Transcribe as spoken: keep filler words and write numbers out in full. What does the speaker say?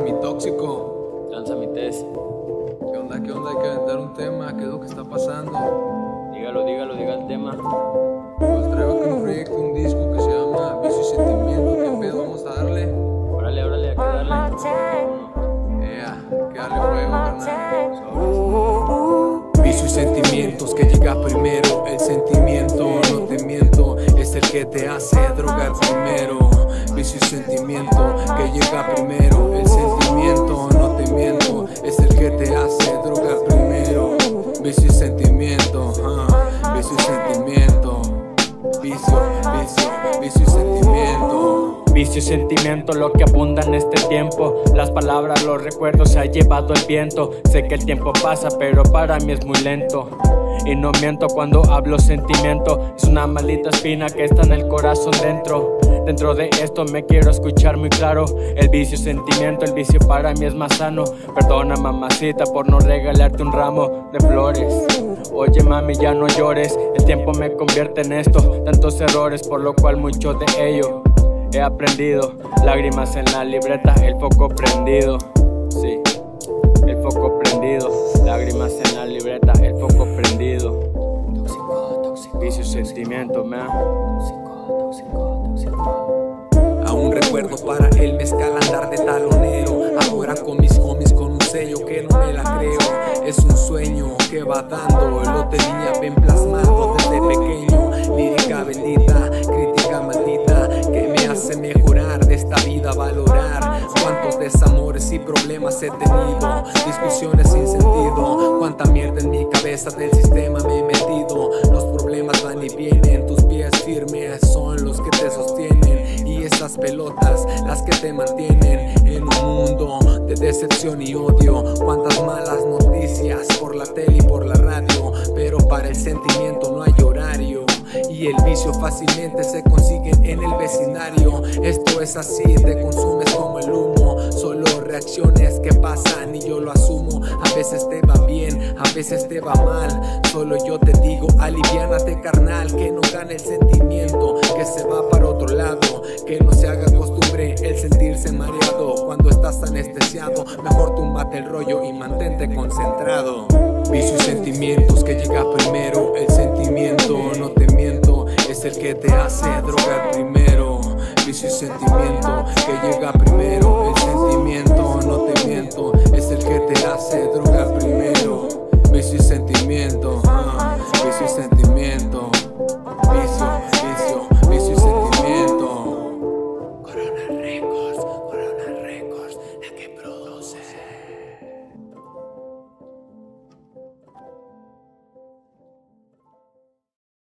mi tóxico. Lanza mi test. ¿Qué onda? ¿Qué onda? Hay que aventar un tema. ¿Qué es lo que está pasando? Dígalo, dígalo, diga el tema. Pues traigo aquí un proyecto, un disco que se llama Vicio y Sentimiento. ¿Qué pedo? Vamos a darle. Órale, órale, hay que darle. Ea, que darle fuego, carnal. Vicio y sentimientos que llega primero. El sentimiento, no te miento, es el que te hace drogar primero. Vicio y sentimiento que llega primero. El sentimiento, no te miento, es el que te hace drogar primero. Vicio y sentimiento, uh, vicio y sentimiento. Vicio, vicio, vicio y sentimiento. Vicio y sentimiento, lo que abunda en este tiempo. Las palabras, los recuerdos se ha llevado el viento. Sé que el tiempo pasa, pero para mí es muy lento. Y no miento cuando hablo sentimiento. Es una maldita espina que está en el corazón dentro. Dentro de esto me quiero escuchar muy claro. El vicio y sentimiento, el vicio para mí es más sano. Perdona mamacita por no regalarte un ramo de flores. Oye mami, ya no llores, el tiempo me convierte en esto. Tantos errores por lo cual mucho de ello he aprendido. Lágrimas en la libreta, el foco prendido. Sí, el foco prendido. Lágrimas en la libreta, el foco prendido. Tóxico, tóxico. Vicio y sentimiento, man. Tóxico, tóxico, tóxico. Aún recuerdo para el mezcal andar de talonero. Ahora con mis homies con un sello que no me la creo. Es un sueño que va dando, lo tenía bien plasmado desde pequeño. Lírica bendita, crítica maldita, que me hace mejorar de esta vida, valorar cuántos desamores y problemas he tenido, discusiones sin sentido, cuánta mierda en mi cabeza del sistema me he metido. Los problemas van y vienen, tus pies firmes son los que te sostienen, y esas pelotas las que te mantienen en un mundo de decepción y odio. Cuántas malas noticias por la tele y por la radio, pero para el sentimiento no hay horario, y el vicio fácilmente se consigue en el vecindario. Esto es así, te consumes como el humo, solo reacciones que pasan y yo lo asumo. A veces te va bien, a veces te va mal, solo yo te digo aliviánate carnal, que no gane el sentimiento, que se va para otro lado, que no se haga costumbre el sentirse mareado. Cuando estás anestesiado, mejor túmbate el rollo y mantente concentrado. Vicio y sentimientos que llega primero. El sentimiento, no te miento, es el que te hace drogar primero. Vicio y sentimiento que llega primero. El sentimiento, no te miento, es el que te hace drogar primero. Vicio y sentimiento, uh, vicio y sentimiento. Vicio, vicio, vicio y sentimiento. Corona.